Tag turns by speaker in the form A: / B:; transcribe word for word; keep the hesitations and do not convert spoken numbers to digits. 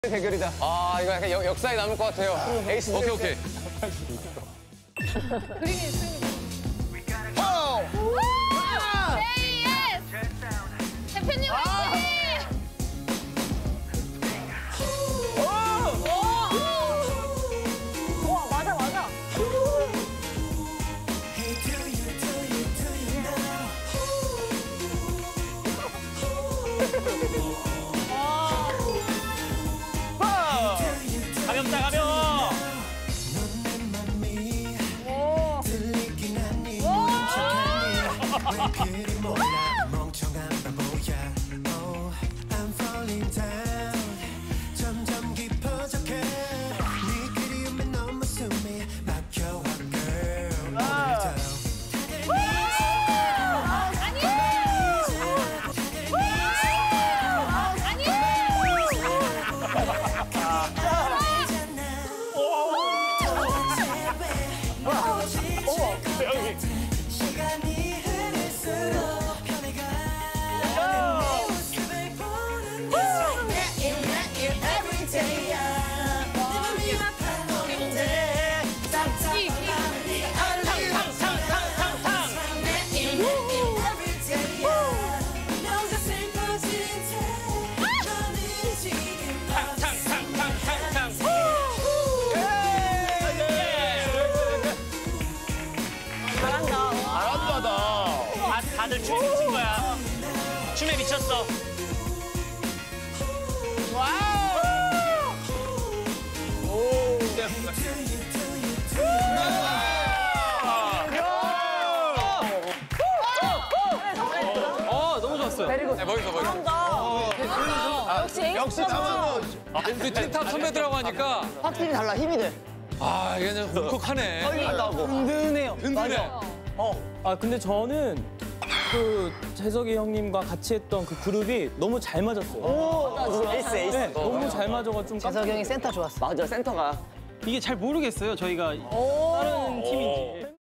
A: 대결이다. 아, 이거 약간 역, 역사에 남을 것 같아요. 에이스.
B: 오케이, 오케이.
C: 그림이 승리.
A: 오!
C: 제이 예스! 대표님 화이팅! 와, 맞아, 맞아.
D: 가볍다 가벼워.
E: 점점 깊어져게 네 그리움에 너무 숨이 막혀와 girl 시간이 흐를수록 변해가는 내 모습을 보는 내 every day 내 맘이 아파오는데 싹싹 네
D: 탕탕탕탕탕탕.
E: every day 나 혼자 슬퍼진 채 너는 지금
D: 탕탕탕탕탕탕.
A: 잘한다.
D: 다, 다들 춤 미친 거야. 춤에 미쳤어.
B: 어, 너무 좋았어요.
A: 네, 멋있어, 멋있어.
C: 역시
A: 역시 나만
B: 우리 틴탑 선배들하고 하니까
A: 확실히 달라, 힘이 돼.
B: 아, 이게 그냥 울컥하네.
A: 떨린다고.
F: 든든해요.
B: 든든해.
F: 아 근데 저는 그 재석이 형님과 같이 했던 그 그룹이 너무 잘 맞았어요.
A: 에이스, 에이스.
F: 네, 너무 잘 맞아가지고 좀 깜짝...
A: 재석이 형이 센터 좋았어. 맞아, 센터가.
F: 이게 잘 모르겠어요. 저희가 다른 팀인지.